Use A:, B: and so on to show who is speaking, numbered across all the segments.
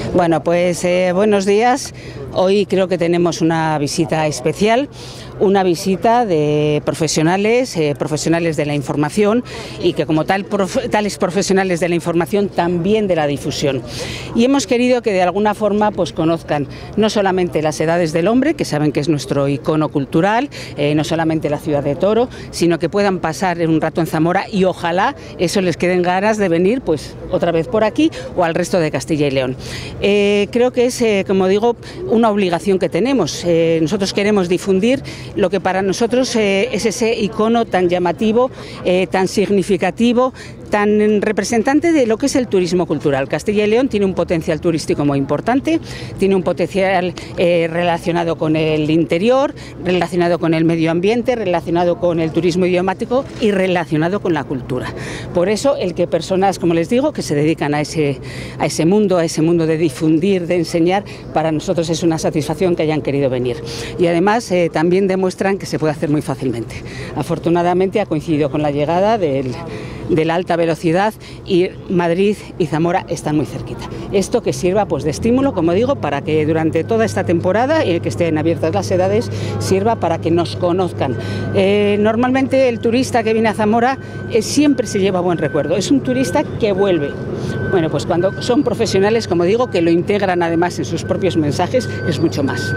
A: Bueno, pues buenos días. Hoy creo que tenemos una visita especial, una visita de profesionales de la información y que como tales profesionales de la información también de la difusión. Y hemos querido que de alguna forma pues conozcan no solamente las edades del hombre, que saben que es nuestro icono cultural, no solamente la ciudad de Toro, sino que puedan pasar un rato en Zamora y ojalá eso les queden ganas de venir pues otra vez por aquí o al resto de Castilla y León. Creo que es, como digo, una obligación que tenemos. Nosotros queremos difundir lo que para nosotros es ese icono tan llamativo, tan significativo, tan representante de lo que es el turismo cultural. Castilla y León tiene un potencial turístico muy importante, tiene un potencial relacionado con el interior, relacionado con el medio ambiente, relacionado con el turismo idiomático y relacionado con la cultura. Por eso el que personas, como les digo, que se dedican a ese mundo de difundir, de enseñar, para nosotros es una satisfacción que hayan querido venir. Y además también demuestran que se puede hacer muy fácilmente. Afortunadamente ha coincidido con la llegada de la alta velocidad y Madrid y Zamora están muy cerquita. Esto que sirva pues de estímulo, como digo, para que durante toda esta temporada y que estén abiertas las edades, sirva para que nos conozcan. Normalmente el turista que viene a Zamora siempre se lleva buen recuerdo, es un turista que vuelve. Bueno, pues cuando son profesionales, como digo, que lo integran además en sus propios mensajes, es mucho más.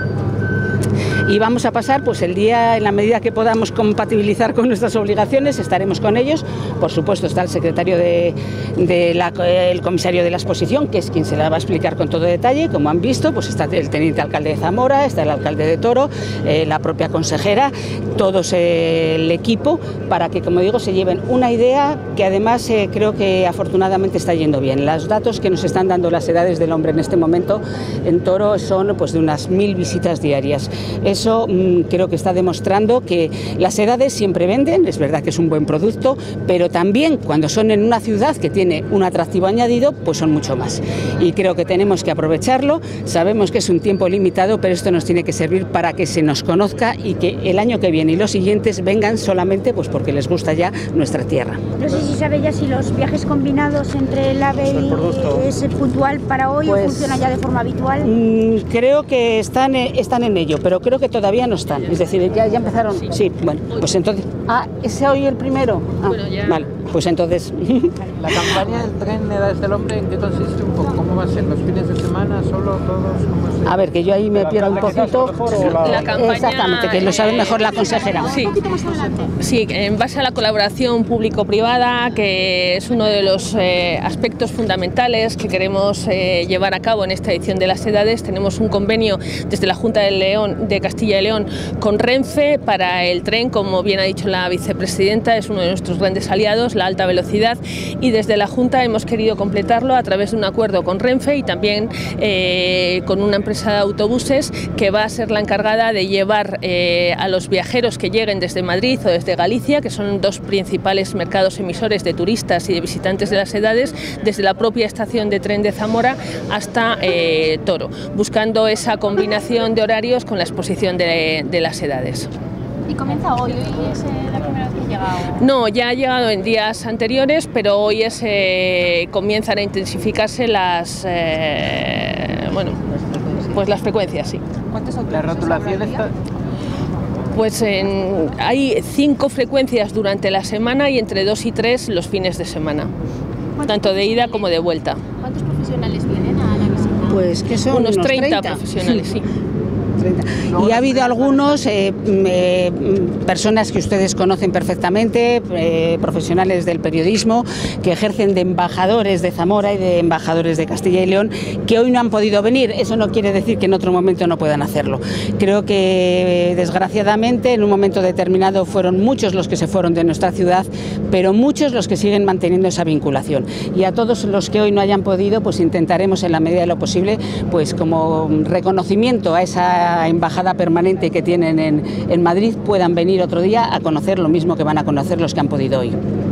A: Y vamos a pasar pues el día, en la medida que podamos compatibilizar con nuestras obligaciones, estaremos con ellos. Por supuesto está el secretario el comisario de la exposición, que es quien se la va a explicar con todo detalle. Como han visto, pues está el teniente alcalde de Zamora, está el alcalde de Toro, la propia consejera, todos el equipo, para que, como digo, se lleven una idea que además creo que afortunadamente está yendo bien. Los datos que nos están dando las edades del hombre en este momento en Toro son pues de unas 1000 visitas diarias. Eso creo que está demostrando que las edades siempre venden, es verdad que es un buen producto, pero también cuando son en una ciudad que tiene un atractivo añadido, pues son mucho más. Y creo que tenemos que aprovecharlo, sabemos que es un tiempo limitado, pero esto nos tiene que servir para que se nos conozca y que el año que viene y los siguientes vengan solamente pues porque les gusta ya nuestra tierra. No sé si sabe ya si los viajes combinados entre el AVE y es puntual para hoy pues, o funciona ya de forma habitual. Creo que están en ello, pero creo que todavía no están, es decir, ya empezaron. Sí, bueno, pues entonces, ¿es hoy el primero? Bueno, ya. Vale, pues entonces.
B: La campaña del tren Edades del Hombre, ¿en qué consiste un poco? ¿Cómo va a ser? ¿Los fines de semana, solo, todos? ¿Cómo es?
A: A ver, que yo ahí me pierdo un poquito.
C: La campaña,
A: exactamente, que lo sabe mejor la consejera.
C: Sí, en base a la colaboración público-privada, que es uno de los aspectos fundamentales que queremos llevar a cabo en esta edición de las edades, tenemos un convenio desde la Junta de Castilla y León con Renfe para el tren, como bien ha dicho la vicepresidenta, es uno de nuestros grandes aliados, la alta velocidad, y desde la Junta hemos querido completarlo a través de un acuerdo con Renfe y también con una empresa de autobuses que va a ser la encargada de llevar a los viajeros que lleguen desde Madrid o desde Galicia, que son dos principales mercados emisores de turistas y de visitantes de las edades, desde la propia estación de tren de Zamora hasta Toro, buscando esa combinación de horarios con la exposición de las edades.
D: ¿Y comienza hoy? ¿Hoy es la primera vez que ha llegado?
C: No, ya ha llegado en días anteriores, pero hoy comienzan a intensificarse las frecuencias, sí.
D: ¿Cuántas autobuses?
B: La rotulación está...
C: Pues hay 5 frecuencias durante la semana y entre 2 y 3 los fines de semana, tanto de ida como de vuelta.
D: ¿Cuántos profesionales vienen a la visita?
A: Pues que son
C: unos 30 profesionales, sí.
A: Y ha habido algunos personas que ustedes conocen perfectamente, profesionales del periodismo, que ejercen de embajadores de Zamora y de embajadores de Castilla y León, que hoy no han podido venir. Eso no quiere decir que en otro momento no puedan hacerlo. Creo que desgraciadamente en un momento determinado fueron muchos los que se fueron de nuestra ciudad, pero muchos los que siguen manteniendo esa vinculación. Y a todos los que hoy no hayan podido, pues intentaremos en la medida de lo posible, pues como reconocimiento a esa embajada permanente que tienen en Madrid, puedan venir otro día a conocer lo mismo que van a conocer los que han podido hoy.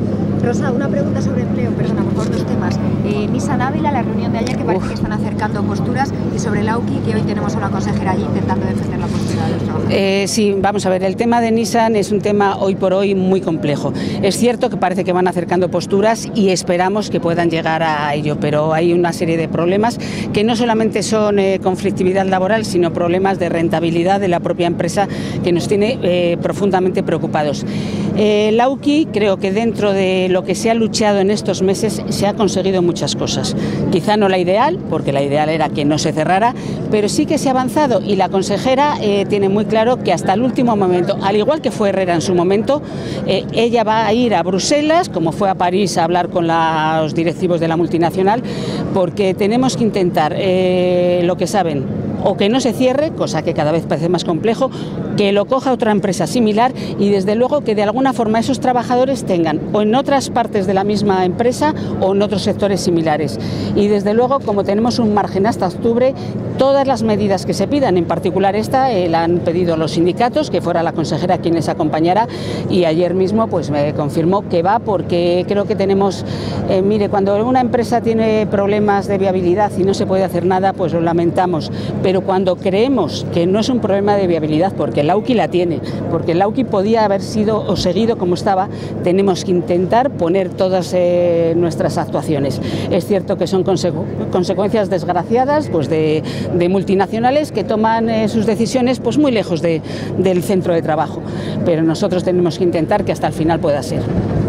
E: Rosa, una pregunta sobre empleo, perdona, por favor, dos temas. Nissan Ávila, la reunión de ayer, que parece que están acercando posturas, y sobre la UCI, que hoy tenemos a una consejera allí intentando defender la postura de los trabajadores.
A: Sí, vamos a ver, el tema de Nissan es un tema hoy por hoy muy complejo. Es cierto que parece que van acercando posturas y esperamos que puedan llegar a ello, pero hay una serie de problemas que no solamente son conflictividad laboral, sino problemas de rentabilidad de la propia empresa que nos tiene profundamente preocupados. La UCI, creo que dentro de lo que se ha luchado en estos meses se ha conseguido muchas cosas. Quizá no la ideal, porque la ideal era que no se cerrara, pero sí que se ha avanzado y la consejera tiene muy claro que hasta el último momento, al igual que fue Herrera en su momento, ella va a ir a Bruselas, como fue a París, a hablar con los directivos de la multinacional, porque tenemos que intentar lo que saben, o que no se cierre, cosa que cada vez parece más complejo, que lo coja otra empresa similar y desde luego que de alguna forma esos trabajadores tengan o en otras partes de la misma empresa o en otros sectores similares. Y desde luego, como tenemos un margen hasta octubre, todas las medidas que se pidan, en particular esta, la han pedido los sindicatos, que fuera la consejera quien les acompañara, y ayer mismo pues me confirmó que va, porque creo que tenemos, mire, cuando una empresa tiene problemas de viabilidad y no se puede hacer nada, pues lo lamentamos, pero cuando creemos que no es un problema de viabilidad, porque la UCI la tiene, porque la UCI podía haber sido o seguido como estaba, tenemos que intentar poner todas nuestras actuaciones. Es cierto que son consecuencias desgraciadas pues de multinacionales que toman sus decisiones pues muy lejos del centro de trabajo, pero nosotros tenemos que intentar que hasta el final pueda ser.